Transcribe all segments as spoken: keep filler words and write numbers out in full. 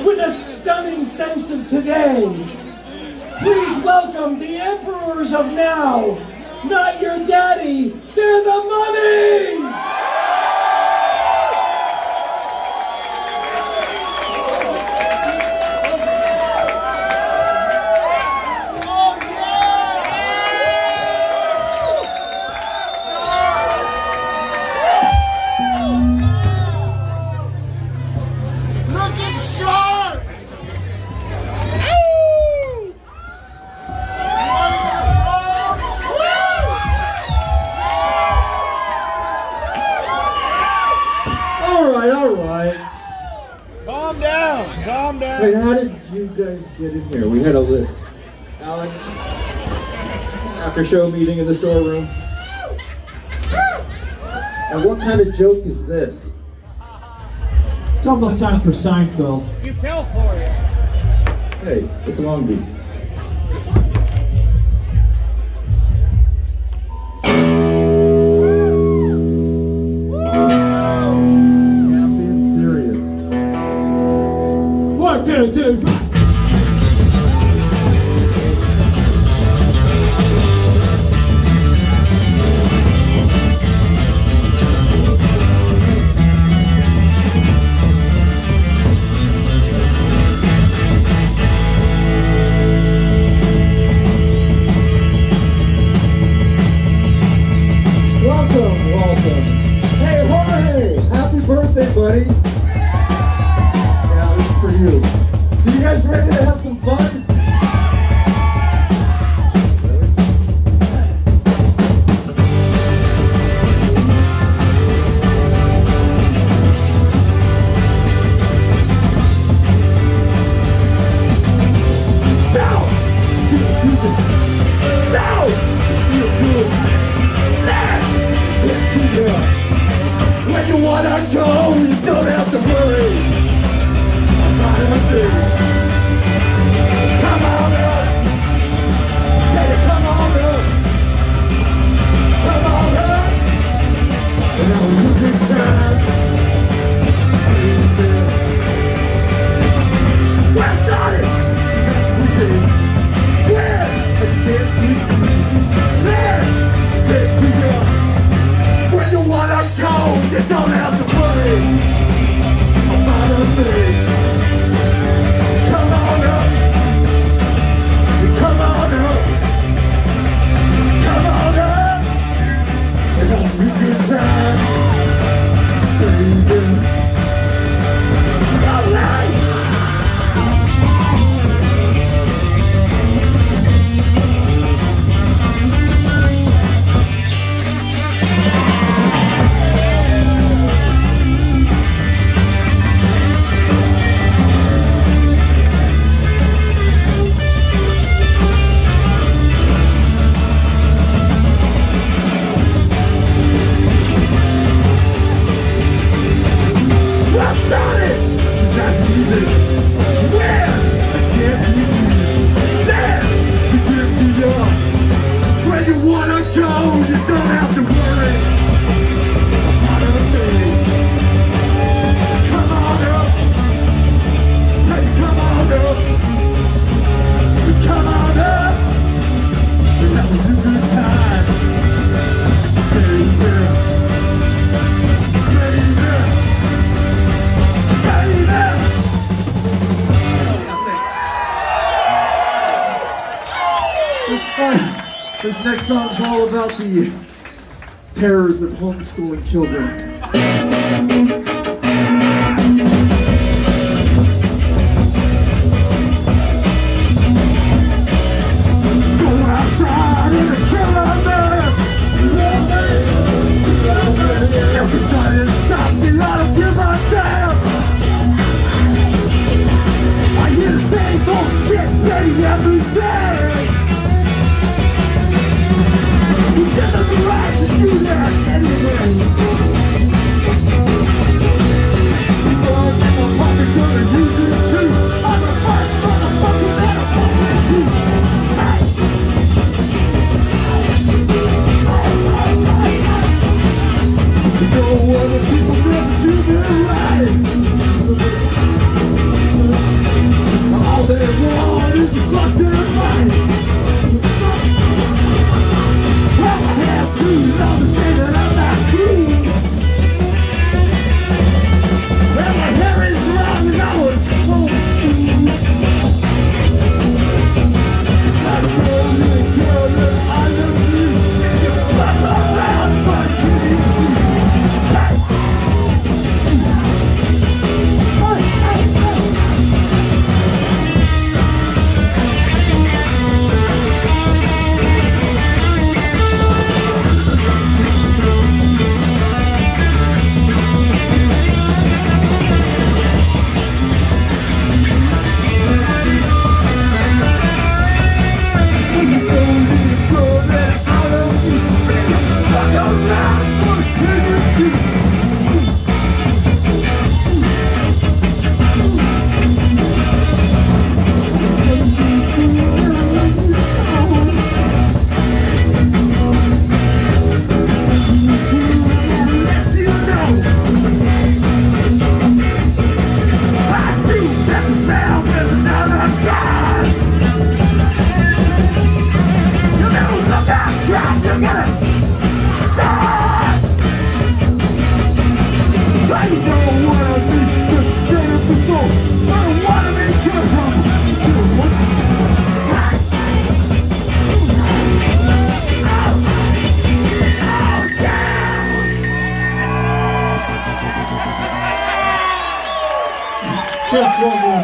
with a stunning sense of today. Please welcome the emperors of now. Not your daddy, they're the Mummies! Wait, how did you guys get in here? We had a list. Alex, after show meeting in the storeroom. And what kind of joke is this? It's almost time for Seinfeld. You fell for it. Hey, it's Long Beach. Two, two, five. Welcome, welcome. Hey, Jorge, happy birthday, buddy. Yeah, this is for you. Are you guys ready to have some fun? Now! To the music! Now! Feel good! There! It's here! When you wanna go, you don't have to worry! I'm not a thing! Come on up! Baby, come on up! Come on up! And that was a good time! Where started? We did! Where? I can't see you! There! Get to you! When you wanna go, you don't have to worry about a thing! Come on up! Come on up! Come on up! It's a good time, baby. All right! This next song is all about the terrors of homeschooling children. Go outside in the killer man. Everybody stop me, I don't give a damn. I hear the same old shit ready every day. You get the right to do that anyway.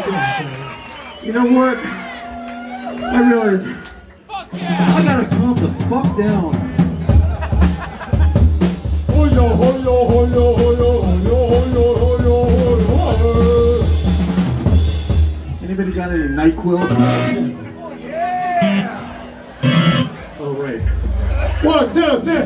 doing? You know what? I realize I gotta calm the fuck down. Oh yo, oh yo, oh yo, oh yo, oh yo, oh yo, oh yo, oh yo. Anybody got any NyQuil? Yeah! Oh right. One, two, three.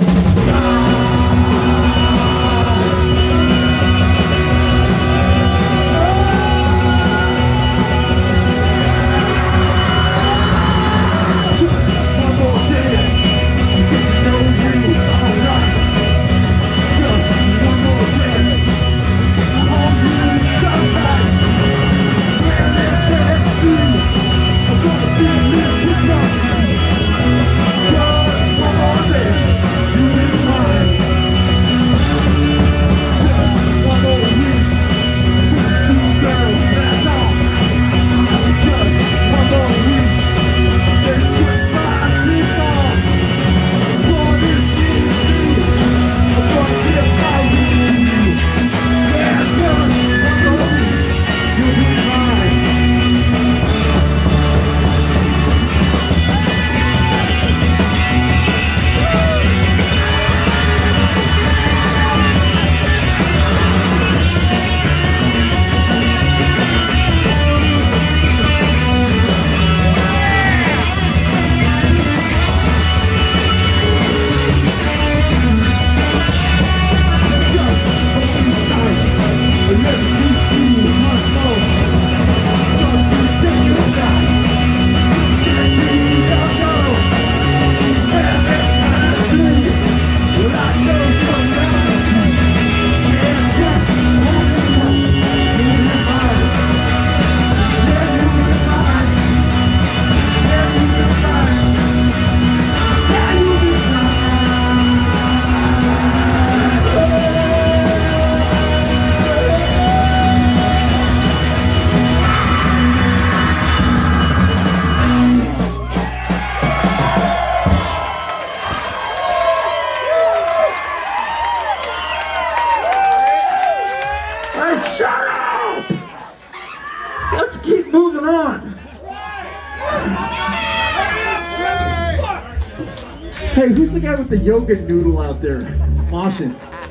Hey, who's the guy with the yoga noodle out there? Moshing.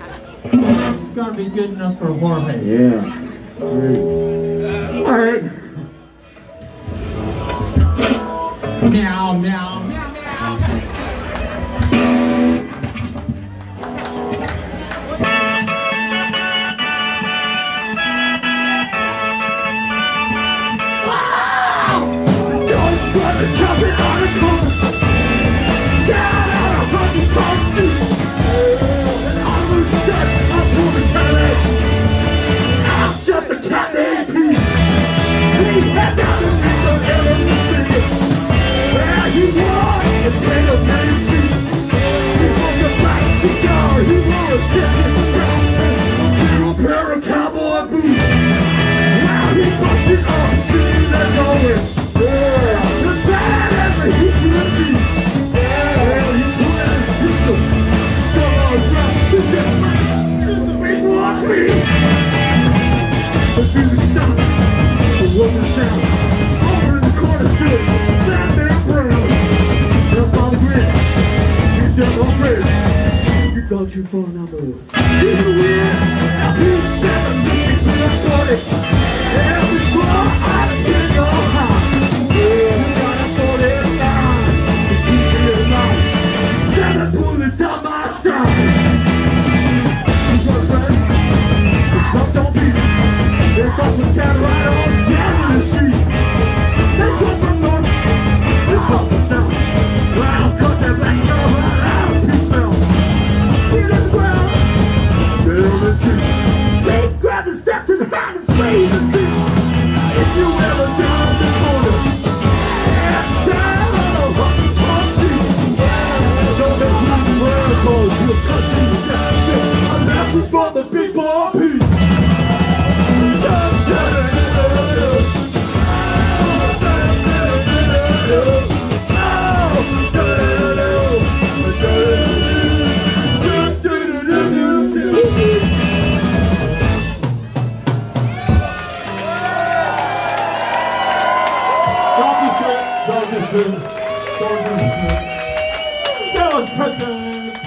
It's gotta be good enough for Jorge. Yeah. Great. All right. Meow, meow, meow, meow. Don't bother jumping on the corner. Get out of fucking top seat. And I'm gonna shut up for the telly. I'll shut the cat A P. We head down the street of L A. Where he was a tailor made seat. He was a black cigar. He wore a stiff brown. A pair of cowboy boots. Wow, he busted off. See, let's go with. Yeah, the bad as a he could be. Yeah, he's put out his pistol. Still on the ground. He's just like, we want me. The music stopped. It wasn't a sound. Over in the corner stood that man Brown. Up on the grid. He said, oh, Fred, you thought you for another. He's a weird. Now he's seven. He's just started. Every bar I take your heart. Seven bullets on my side. You got ready? The pump don't beat. There's off the cat right on down the street. That's off the north. That's off the south. Right on cut that black girl right out of peace belt. Get on the ground. Get on the street. They grab the steps and hand and freeze the seat. If you ever down the corner. I'm laughing for the big ball piece. Ferguson, Ferguson. That was President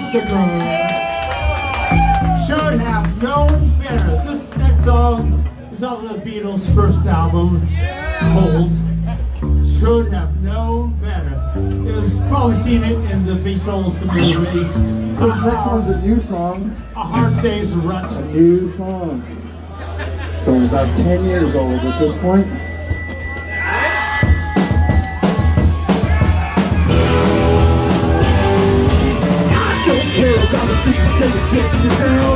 Should have known better. This next song is off the Beatles' first album, Cold. Should have known better. You've probably seen it in the Beatles movie. This next one's a new song. A Hard Day's Rut. A new song. So about ten years old at this point. I don't care about the people say you can't get down.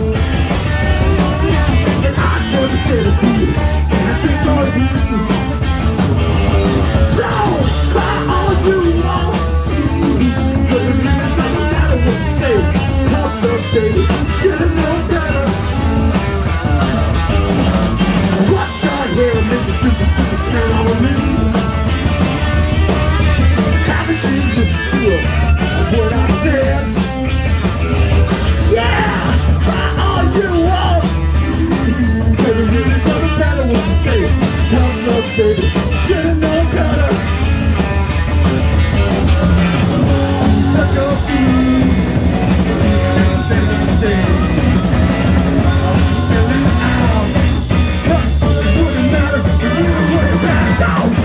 And I never said a thing. And I think all you do. So, cry all you want. But it doesn't matter what you say. Tough love, baby. Should've known better. What's that here? Make the super, super turn on me. Haven't you listened to what I said? Yeah! Cry all you want. But it really doesn't matter what you say. Tough love, baby. Should've known better. Such a fool. Everything you say. Feeling out. It wouldn't matter if you were back out.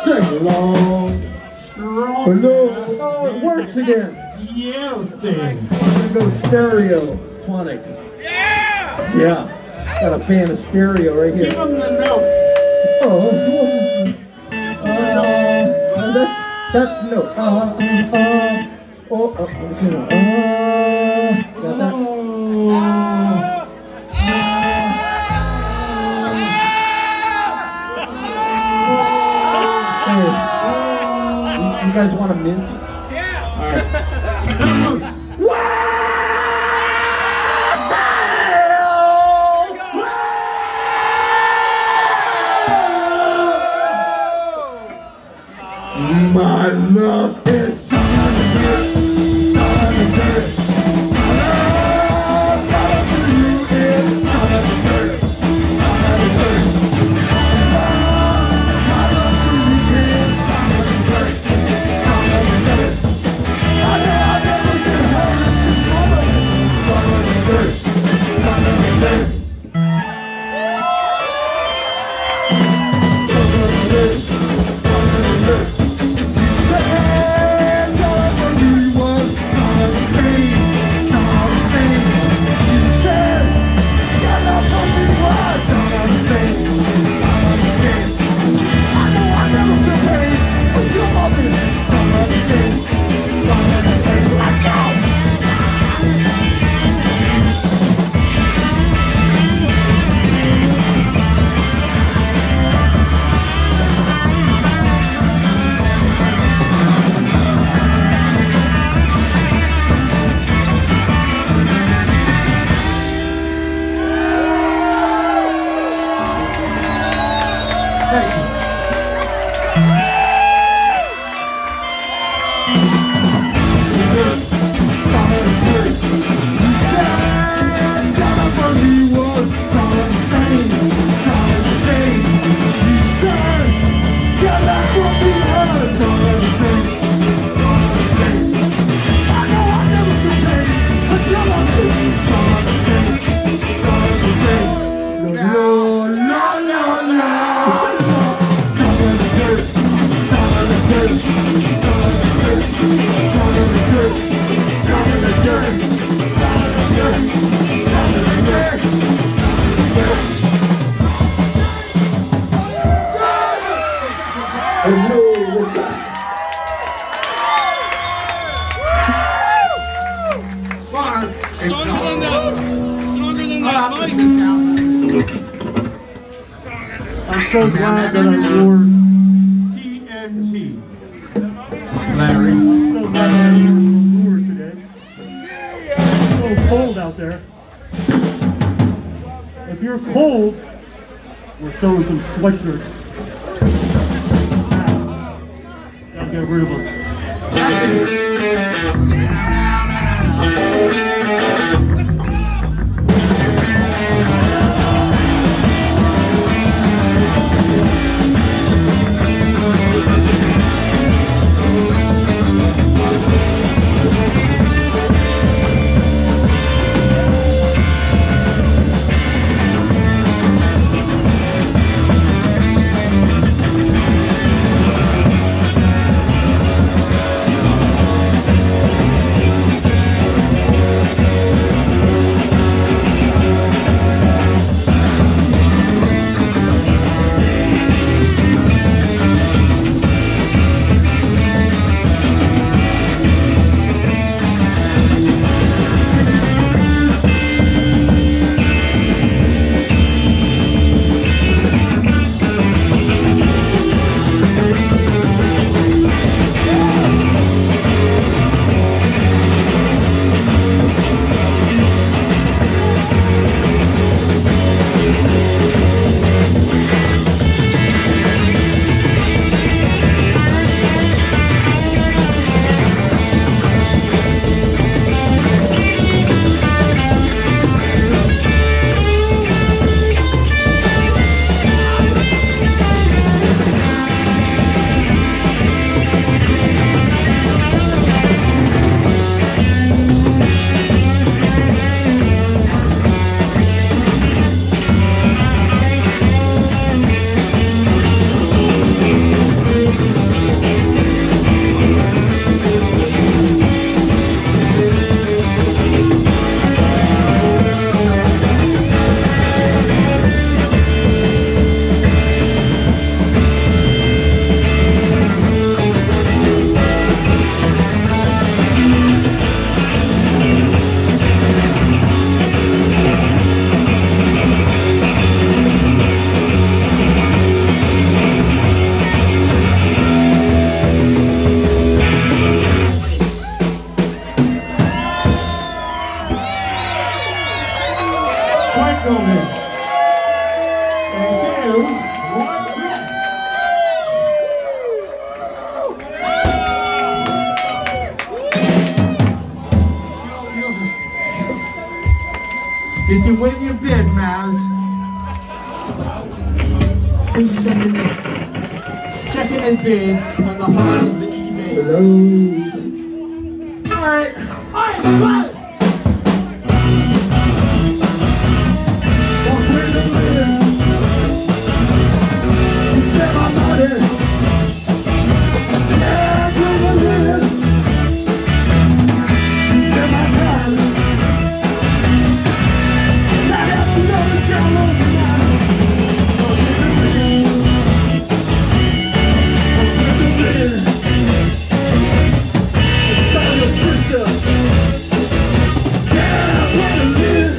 Sing along. Strong. Hello. Oh, it works again. Yeah, thing. I'm gonna go stereo phonic. Yeah. Yeah. Got a fan of stereo right here. Give him the note. Oh. Uh, that's that's no. Uh, uh, uh, oh, uh, uh, got that. Hey, you, you guys want a mint? Yeah. All right. My love is stronger than this, stronger than this. My love, love for you is stronger than this, stronger than this. My love for you is stronger than this, stronger than this. I know I'll never get hurt in this moment. Stronger than this, stronger than this. Stronger than this, stronger than this. I'm so glad that I wore T N T. Larry. I'm so glad I wore today. It's so cold out there. If you're cold, we're throwing some sweatshirts. I'll get rid of them. can win your bid, Maz. Who's checking in, checking in bids on the heart of the eBay? Hello. Alright, alright, try it! Walk with the wind. You step my body. Yeah, with the wind. You step my body. Not have to know the girl on the line. Walk with the wind. Walk with the wind. Tell your sister. Yeah, with the wind.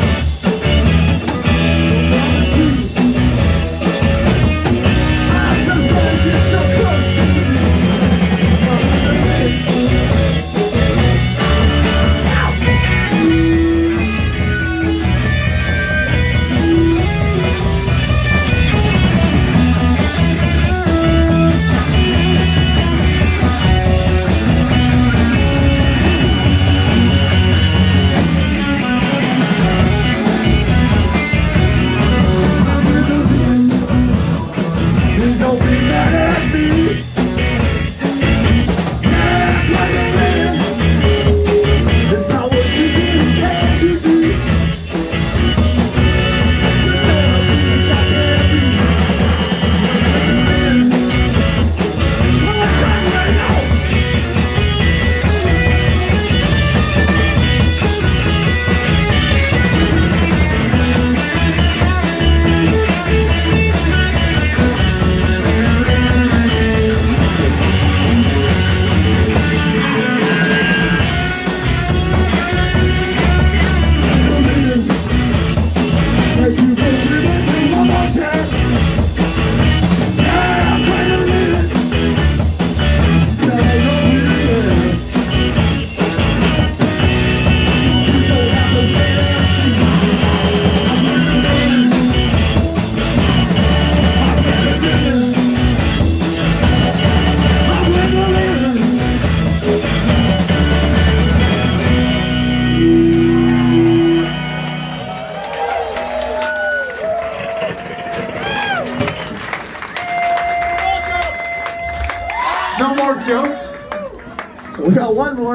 No more jokes. We got one more.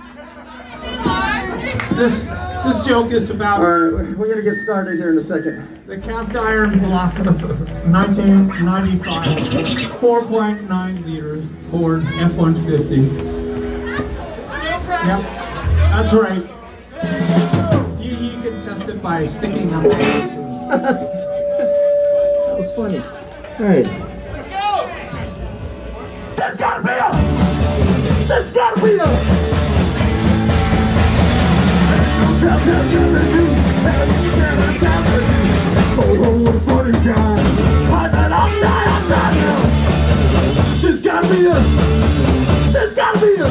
This this joke is about All right, we're gonna get started here in a second. the cast iron block of nineteen ninety-five four point nine liter Ford F one fifty. Yep, that's right. You, you can test it by sticking up. That was funny. All right. There's gotta be a! There's gotta be a! Oh, what a funny guy! I said, I'll die, I'll die now! There's gotta be a! There's gotta be a!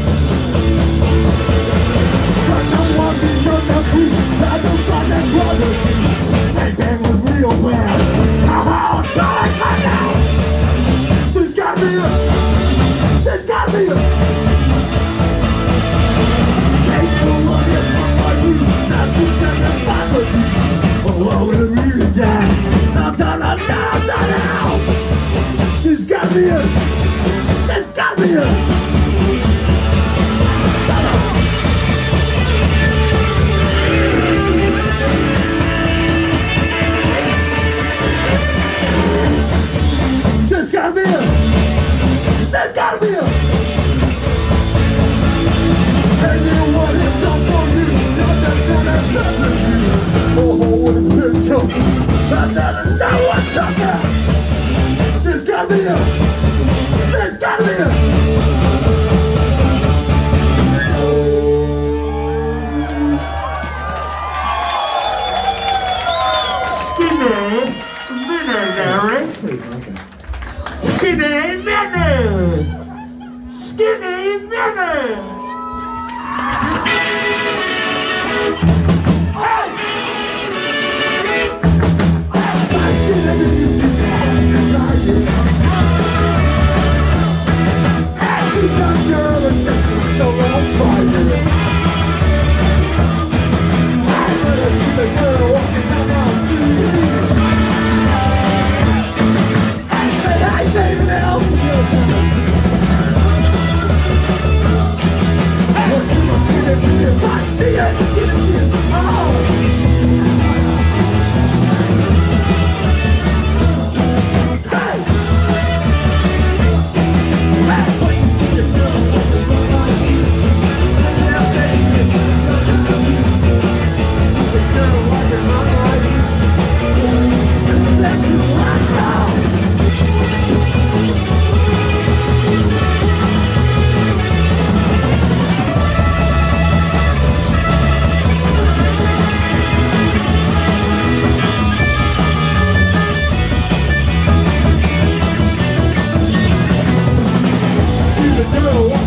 Cause I'm walking from the street, I don't find that brother! That thing was real bad! Haha, I'm dying right now! There's gotta be a! There's gotta be a! Ain't no money from my youth, not to send them back with you. Oh, I would have really died. Now, now, now, now, now, now! There's gotta be a! There's gotta be a! There's gotta be a! There's gotta be a! And you want it so for you, not that kind of person you. Oh, what a good joke. I never know what's up there. There's gotta be a! There's gotta be a! Skinny minute, Eric. Skinny minute. Skinny minute. She's not girl and so on fire. I better see the girl.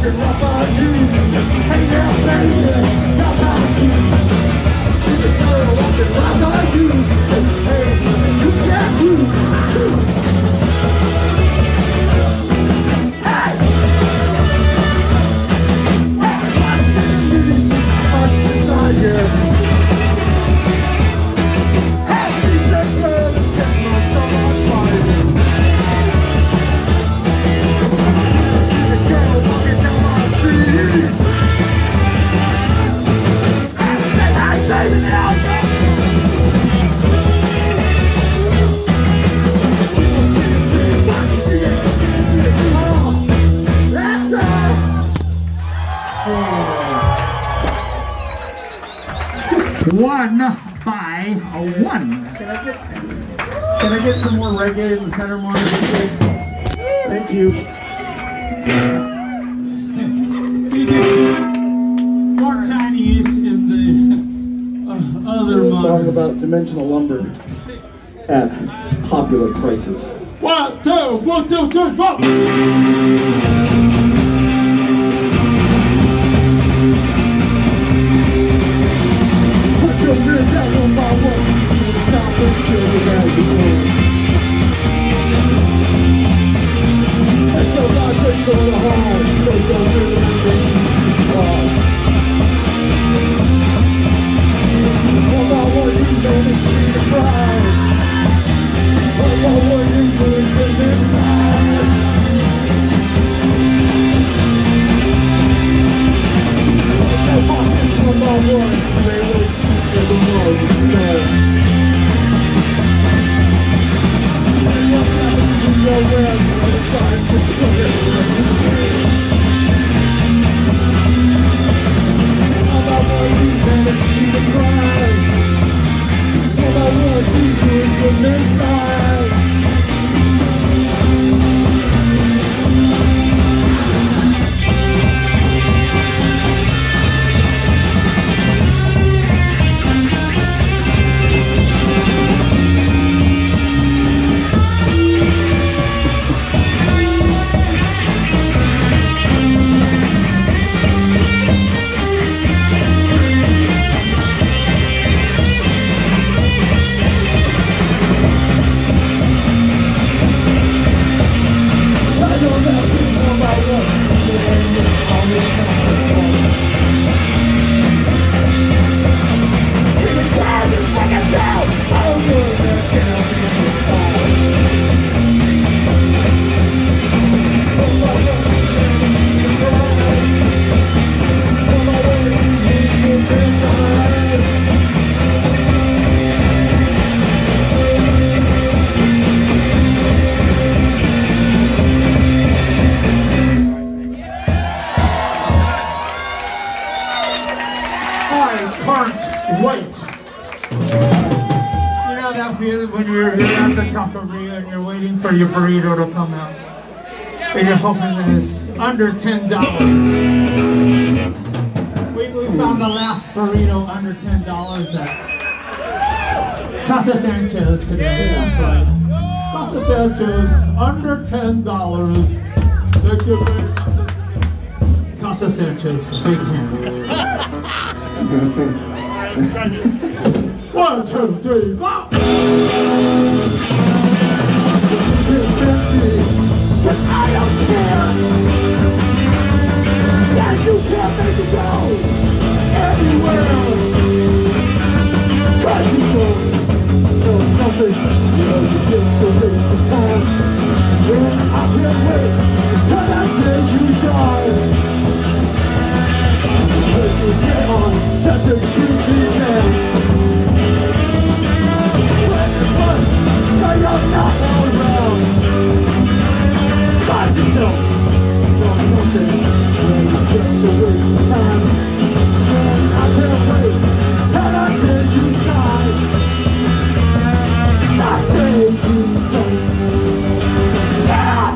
walking rough on you. Hey now, baby, rough on you. See the girl walking rough on you. Hey, you got you. Hey! One by a one. Can I get can I get some more reggae in the center monitor, please? Thank you. More Chinese in the uh, other A song monitor. about dimensional lumber at popular prices. One, two, one, two, three, four. Your friends out one by one, stop and chill without the door. And so God takes all the hard, so don't really think hard. One by one, you don't see the pride. One by one, you do it with this pride. No pockets, one by one, they wait. Never know the smell. And what's happening to your web? I'm trying to show it. All I want you to see the pride. All I want you to is the midnight. When you're, you're at the taqueria and you're waiting for your burrito to come out, and you're hoping that it's under ten dollars. We, we found the last burrito under ten dollars at Casa Sanchez today. That's right. Casa Sanchez under ten dollars. Thank you very much. Casa Sanchez, big hand. One, two, three, go! But I don't care. Yeah, you can't make it go anywhere. Try to go. No, nothing. You know, you just go waste the time. Yeah, I can't wait until that day you die. Put your head on, set the Q B down. Tell you're not around. Try to know. Don't nothing. You're just a waste of time. And I can't wait till that day you die. That day you die. Yeah!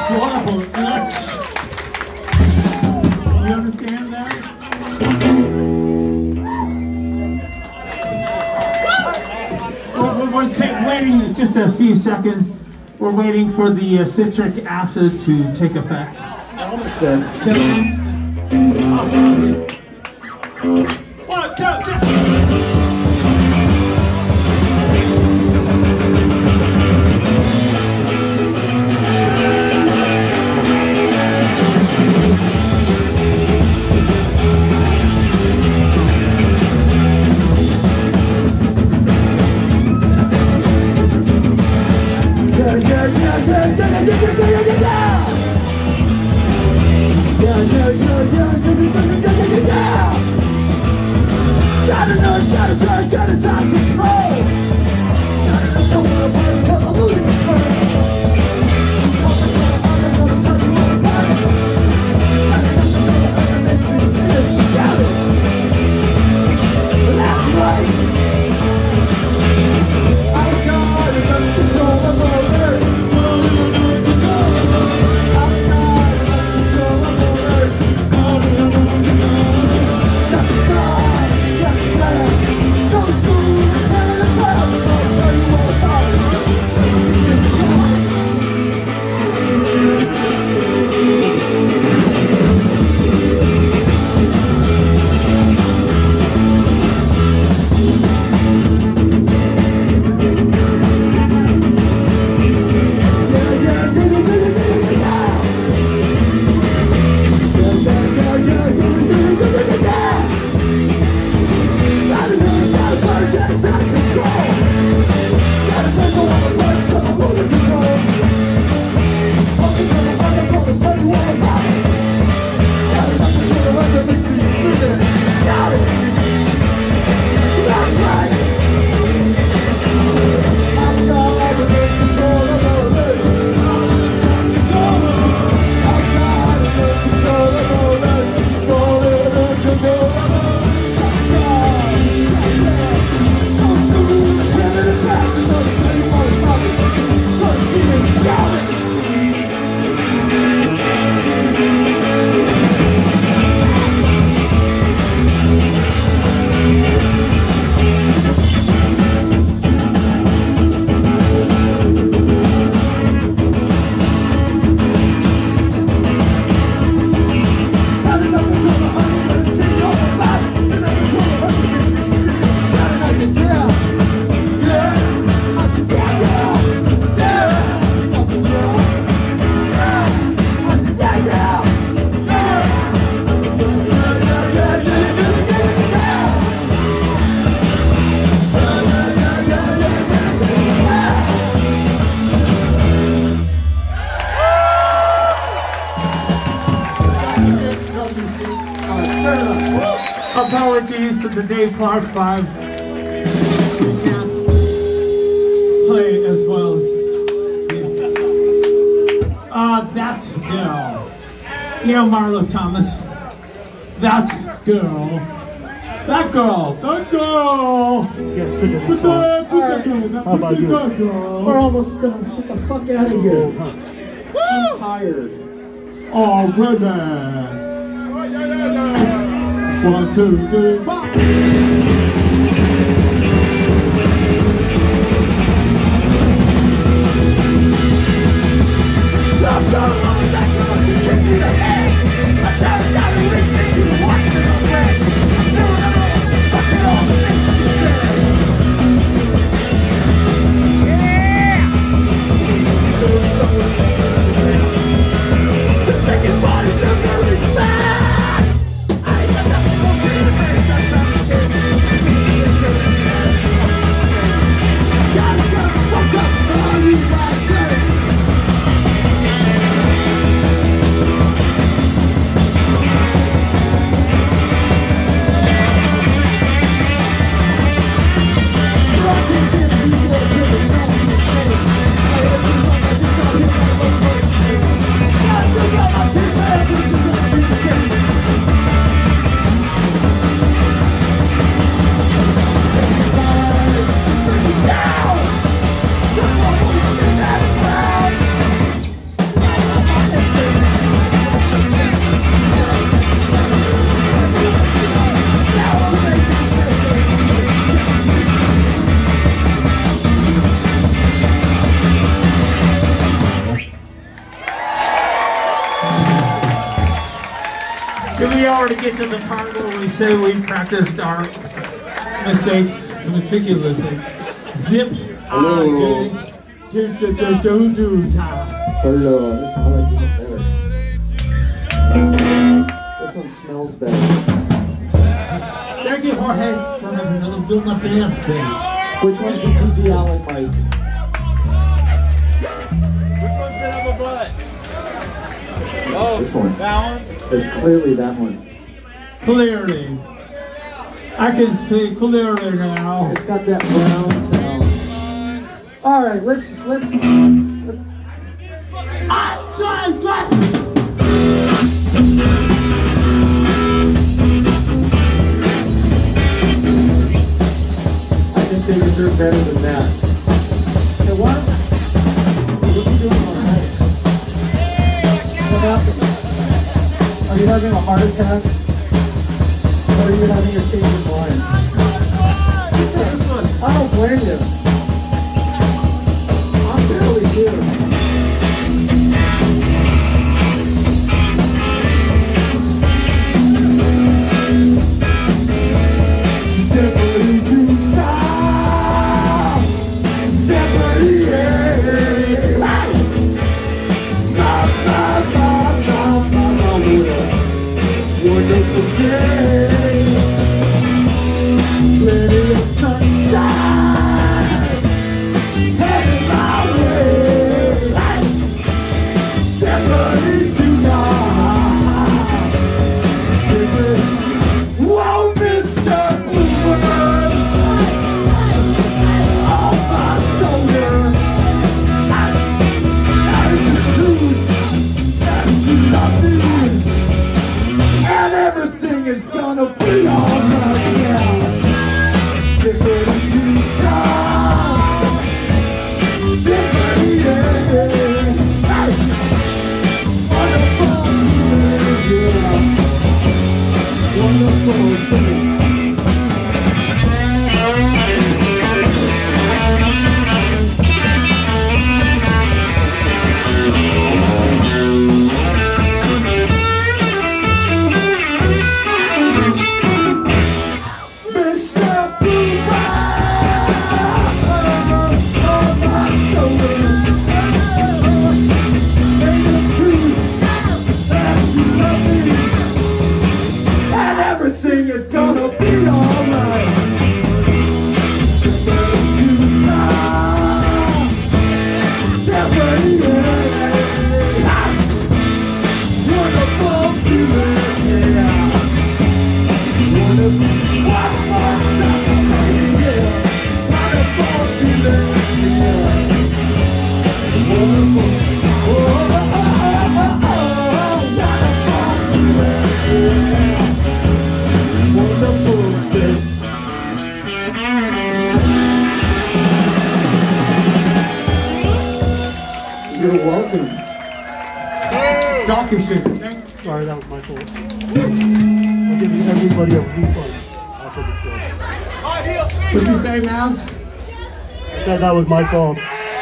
adorable itch. You understand that? We're, we're, we're ta- waiting just a few seconds. We're waiting for the uh, citric acid to take effect. Almost there. One, two, three. Gotta know, gotta try, gotta stop control. Gotta know someone works, cause I'm losing control. I'm gonna tell you all about it. Gotta know someone makes me scream and shout it. That's right. I got it under control, I'm over it. It's going under control. I got it under control, I'm over it. It's going under control. That's right. So smooth, and I'm proud, I'll tell you all about it. Apologies to the Dave Clark Five. We can't play as well as uh, that girl. You know Marlo Thomas. That girl. That girl. That girl. Yes, look at Put that, put that girl. That, How about put you? that girl. We're almost done. Get the fuck out of here. I'm tired. Oh, goodness. One, two, three, four. Stop, stop, I'm back, I'm gonna kick you in the head. I started down and listening to you watching it on red. No, no, no, fuck it all, the things you said. Yeah! The second body's the very bad. I ain't got nothing to do with it, that's not the case. before to get to the part where we say we practiced our mistakes meticulously. Zip. Hello. Do do do do do time. Hello. This one I like this one better. This one smells better. Thank you, Jorge, for having another building up dance thing. Which one's the G G Allen mic? Which one's been up a butt? Oh, This one. that one? It's clearly that one. Clearly. I can see clearly now. It's got that brown sound. All right, let's let's let's. I tried that. I think they deserve better than that. Hey, what? What are you doing on that? What happened? Are you having a heart attack? Or are you having a change of mind? I don't blame you. I'm barely here. Wonderful day, plenty of sunshine, headed my way, seventy tonight, whoa, Mister Bluebird, on my shoulder, that's the truth, that's nothing. And everything is gonna be alright now. Tippity too strong. Tippity, yeah, yeah. Hey. Wonderful, yeah. Wonderful thing. Everything is gonna be alright. Wonderful feeling, yeah. Wonderful, wonderful feeling, yeah. Wonderful feeling, yeah. Wonderful, oh, oh, oh, oh, oh, wonderful feeling, yeah. You're welcome. Doctor shit. Sorry, that was my fault. I'm giving everybody a refund after the show. What did you say, Mouse? I said that was my fault.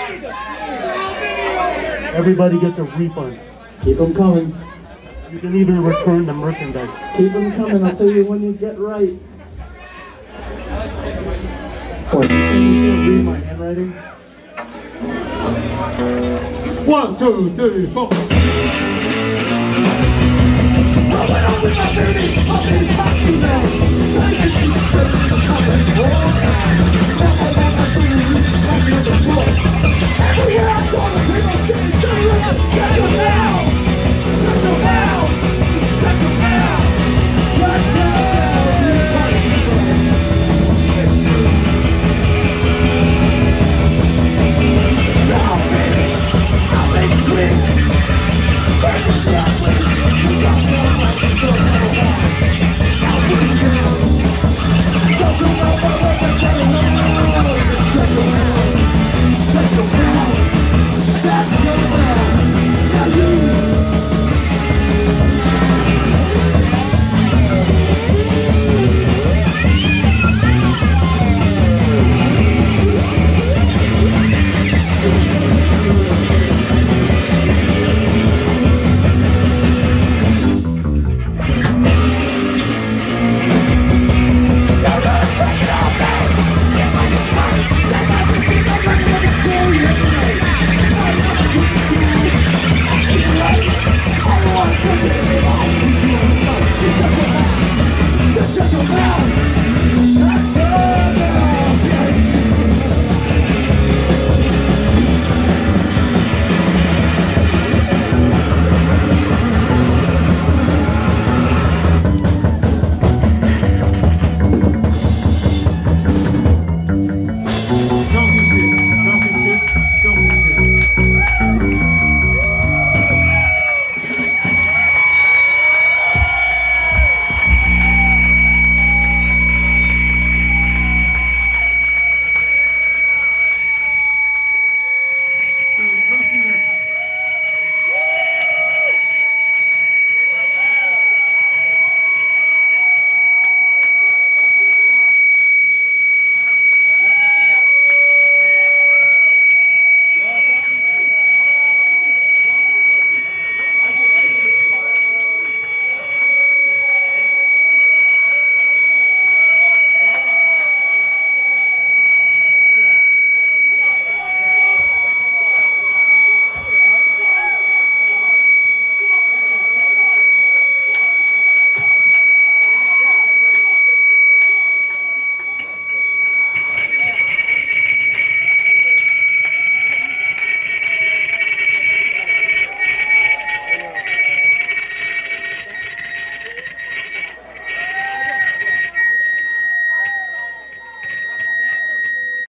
Everybody gets a refund. Keep them coming. You can even return the merchandise. Keep them coming. I'll tell you when you get right. What? Can you read my handwriting? One, two, three, four. I went up with my baby. I'm in taxi now. I can see the